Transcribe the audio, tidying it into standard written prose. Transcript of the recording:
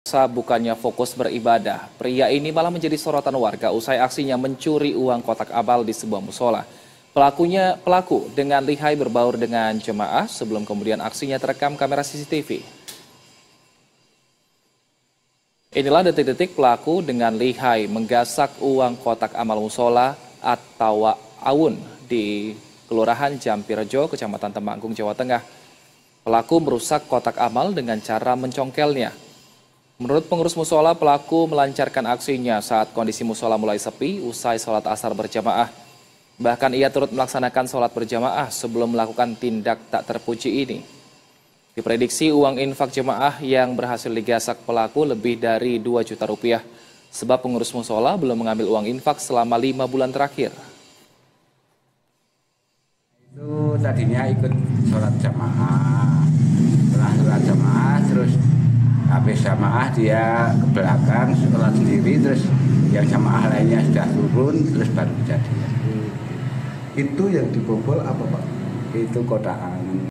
Bukannya fokus beribadah, pria ini malah menjadi sorotan warga usai aksinya mencuri uang kotak amal di sebuah musola. Pelaku dengan lihai berbaur dengan jemaah sebelum kemudian aksinya terekam kamera CCTV. Inilah detik-detik pelaku dengan lihai menggasak uang kotak amal musola atau Awun di Kelurahan Jampirejo, Kecamatan Temanggung, Jawa Tengah. Pelaku merusak kotak amal dengan cara mencongkelnya. Menurut pengurus musola, pelaku melancarkan aksinya saat kondisi musola mulai sepi usai sholat asar berjamaah. Bahkan ia turut melaksanakan sholat berjamaah sebelum melakukan tindak tak terpuji ini. Diprediksi uang infak jemaah yang berhasil digasak pelaku lebih dari 2 juta rupiah, sebab pengurus musola belum mengambil uang infak selama 5 bulan terakhir. Itu tadinya ikut sholat jamaah, setelah sholat jamaah terus habis jamaah dia ke belakang sholat sendiri, terus yang jamaah lainnya sudah turun, terus baru kejadian. Itu yang dibobol apa Pak? Itu kotaan.